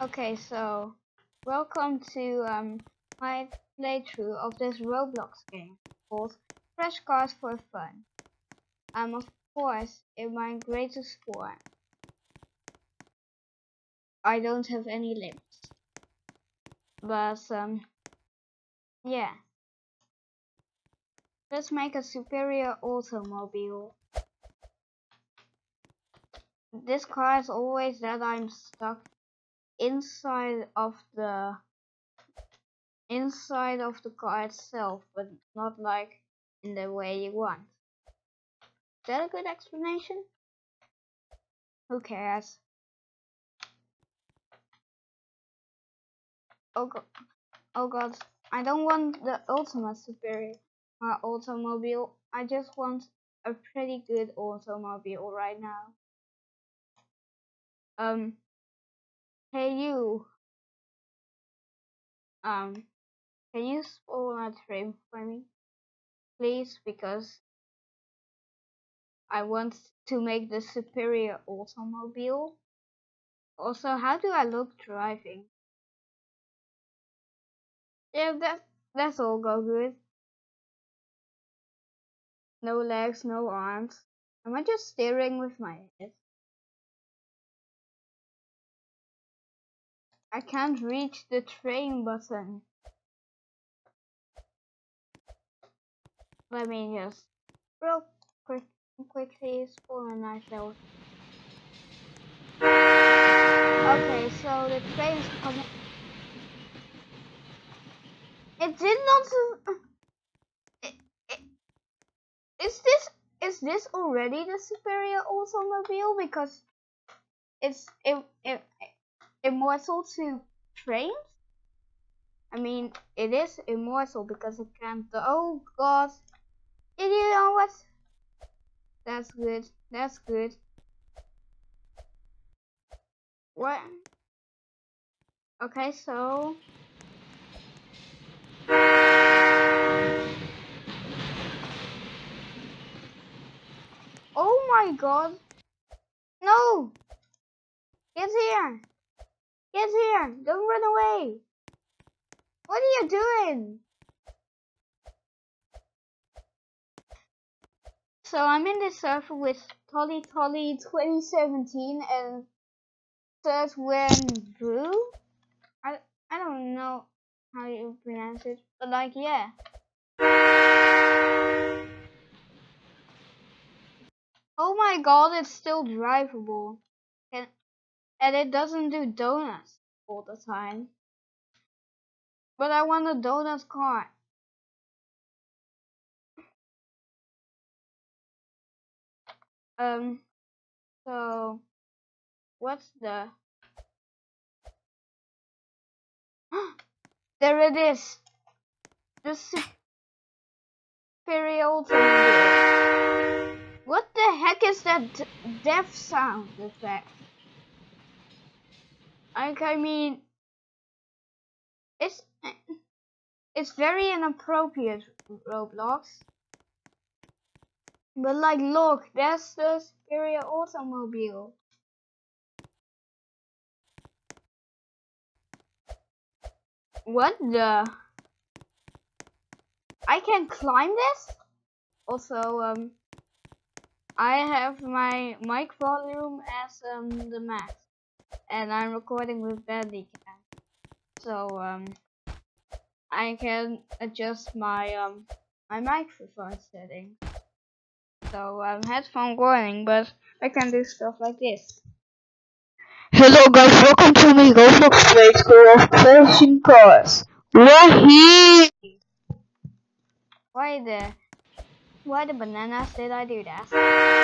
Okay, so welcome to my playthrough of this Roblox game called Crash Cars for Fun. Of course, in my greatest form, I don't have any limbs, but yeah, let's make a superior automobile. This car is always that I'm stuck inside of the car itself, but not like in the way you want. Is that a good explanation? Who cares? Oh god, oh god, I don't want the ultimate superior automobile. I just want a pretty good automobile right now. Hey you, um, can you spawn a train for me, please? Because I want to make the superior automobile. Also, how do I look driving? Yeah, that's all go good. No legs, no arms. Am I just steering with my head? I can't reach the train button. Let me just real quickly spawn a nice little. Okay, so the train is coming. It did not. It, it, is this already the superior automobile? Because it's immortal to trains. I mean, it is immortal because it can't. Oh God! You know what? That's good. That's good. What? Okay, so. Oh my God! No! Get here! Get here! Don't run away! What are you doing? So I'm in this server with Tolly 2017 and third when Drew. I don't know how you pronounce it, but like yeah. Oh my God, it's still drivable, and it doesn't do donuts all the time. But I want a donut car. So what's the? There it is. The superior automobile. What the heck is that death sound effect? Like, I mean, it's very inappropriate, Roblox. But like, look, there's the superior automobile. What the? I can climb this? Also, I have my mic volume as the max, and I'm recording with Bandicam, so I can adjust my my microphone setting. So headphone warning, but I can do stuff like this. Hello guys, welcome to my Roblox playthrough of Crashing Cars. Wahee! Why the bananas did I do that?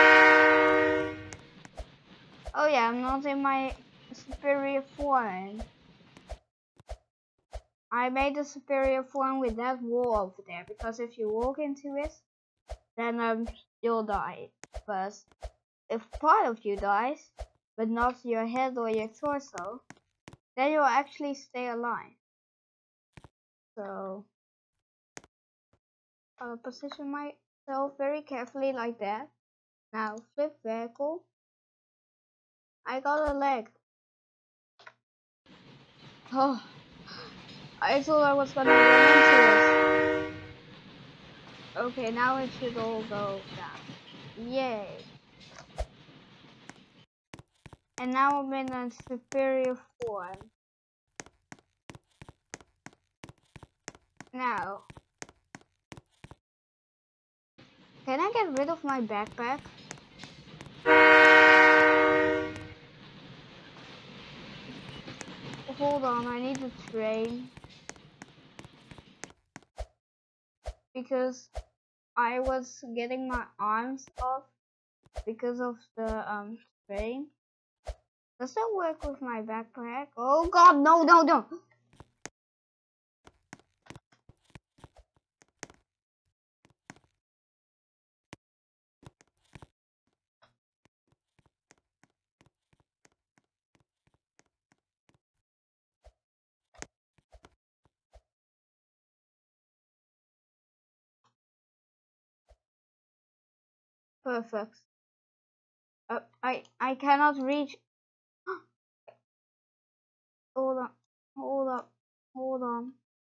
Oh yeah, I'm not in my superior form. I made the superior form with that wall over there, because if you walk into it, then you'll die. But if part of you dies, but not your head or your torso, then you'll actually stay alive. So I'll position myself very carefully like that. Now flip vehicle. I got a leg. Oh, I thought I was gonna run into it. Okay, now it should all go down. Yay. And now I'm in a superior form. Now, can I get rid of my backpack? Hold on, I need to train. Because I was getting my arms off because of the strain. Does that work with my backpack? Oh god, no, no, no! Perfect. I cannot reach. Hold on, hold up, hold on.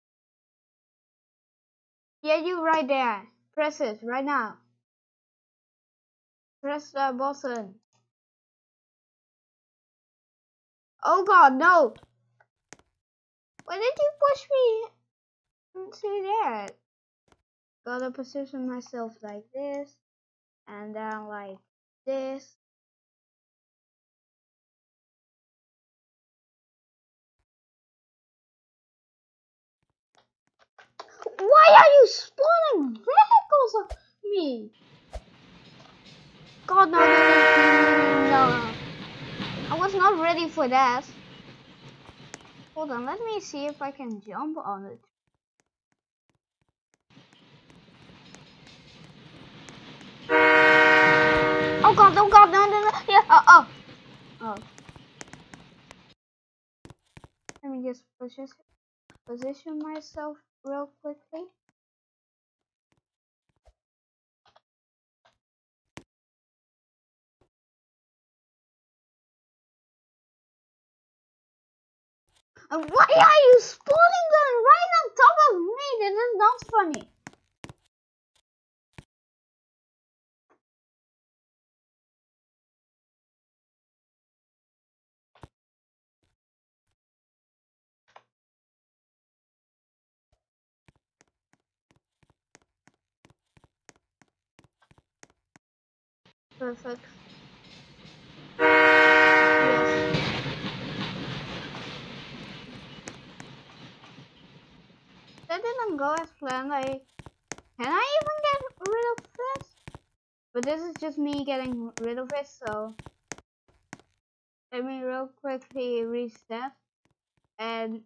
Yeah, you right there. Press it right now. Press the button. Oh god, no! Why did you push me into that? Gotta position myself like this, and then like this. Why are you spawning vehicles on me? God, no, no, no, no. I was not ready for that. Hold on, let me see if I can jump on it. Oh god, no, no. Yeah, oh. Let me just position myself real quickly. And why are you spawning them right on top of me? This is not funny. Perfect. Yes. That didn't go as planned. Can I even get rid of this? But this is just me getting rid of it, so let me real quickly reset and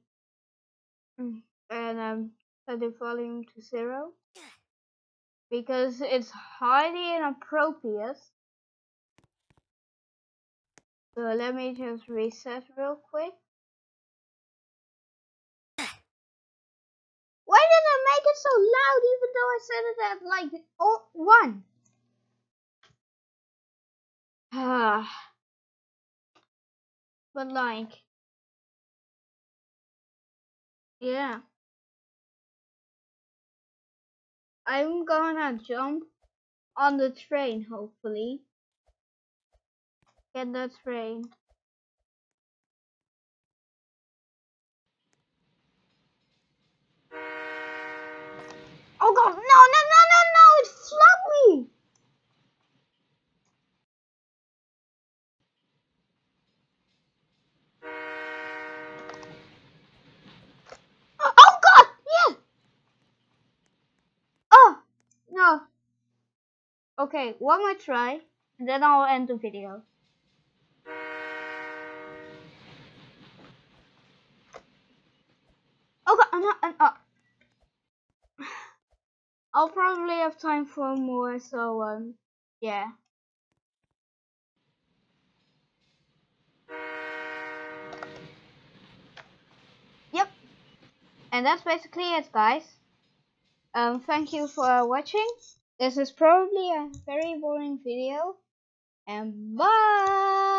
set the volume to 0 because it's highly inappropriate. So let me just reset real quick. Why did I make it so loud even though I set it at like 1? But like, yeah. I'm gonna jump on the train, hopefully. Get the train. Oh god, no, it flopped me! Oh god, yeah! Oh, no. Okay, one more try, and then I'll end the video. Oh god, I'll probably have time for more, so, yeah. Yep. And that's basically it, guys. Thank you for watching. This is probably a very boring video. And bye!